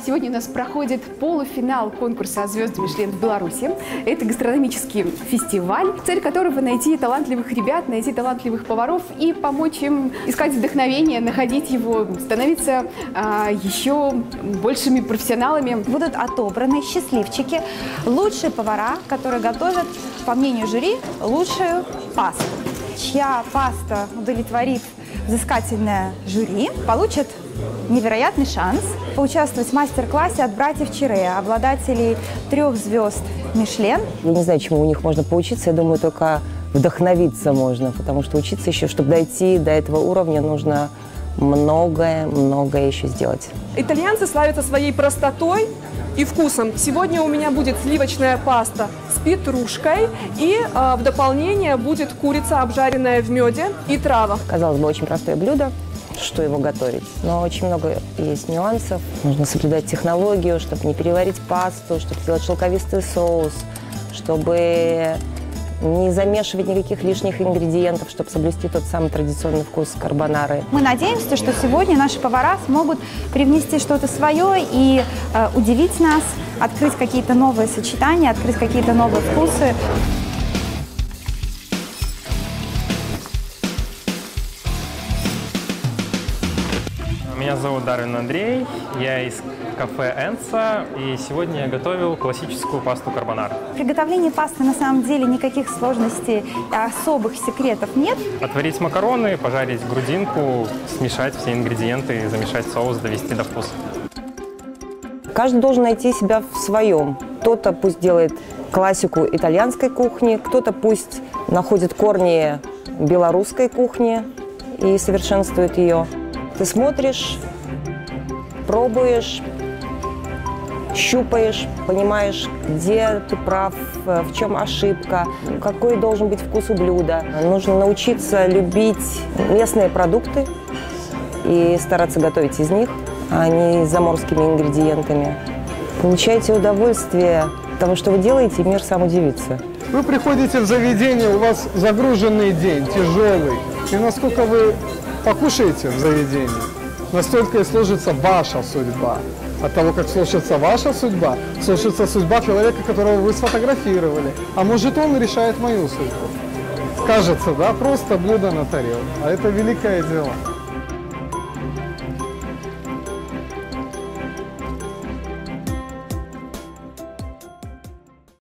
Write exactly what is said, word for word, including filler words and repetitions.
Сегодня у нас проходит полуфинал конкурса «Звезды Мишлен» в Беларуси. Это гастрономический фестиваль, цель которого — найти талантливых ребят, найти талантливых поваров и помочь им искать вдохновение, находить его, становиться а, еще большими профессионалами. Будут отобраны счастливчики, лучшие повара, которые готовят, по мнению жюри, лучшую пасту. Чья паста удовлетворит взыскательное жюри, получит невероятный шанс поучаствовать в мастер-классе от братьев Чире, обладателей трех звезд Мишлен. Я не знаю, чему у них можно поучиться, я думаю, только вдохновиться можно, потому что учиться еще, чтобы дойти до этого уровня, нужно многое-многое еще сделать. Итальянцы славятся своей простотой и вкусом. Сегодня у меня будет сливочная паста с петрушкой, и э, в дополнение будет курица, обжаренная в меде, и травах. Казалось бы, очень простое блюдо, что его готовить, но очень много есть нюансов. Нужно соблюдать технологию, чтобы не переварить пасту, чтобы сделать шелковистый соус, чтобы не замешивать никаких лишних ингредиентов, чтобы соблюсти тот самый традиционный вкус карбонары. Мы надеемся, что сегодня наши повара смогут привнести что-то свое и э, удивить нас, открыть какие-то новые сочетания, открыть какие-то новые вкусы. Меня зовут Дарвин Андрей, я из кафе Энца, и сегодня я готовил классическую пасту карбонара. В приготовлении пасты на самом деле никаких сложностей, особых секретов нет. Отварить макароны, пожарить грудинку, смешать все ингредиенты, замешать соус, довести до вкуса. Каждый должен найти себя в своем. Кто-то пусть делает классику итальянской кухни, кто-то пусть находит корни белорусской кухни и совершенствует ее. Ты смотришь, пробуешь, щупаешь, понимаешь, где ты прав, в чем ошибка, какой должен быть вкус у блюда. Нужно научиться любить местные продукты и стараться готовить из них, а не заморскими ингредиентами. Получайте удовольствие от того, что вы делаете, и мир сам удивится. Вы приходите в заведение, у вас загруженный день, тяжелый, и насколько вы покушаете в заведении, настолько и сложится ваша судьба. От того, как сложится ваша судьба, сложится судьба человека, которого вы сфотографировали. А может, он решает мою судьбу. Кажется, да, просто блюдо на тарелке. А это великое дело.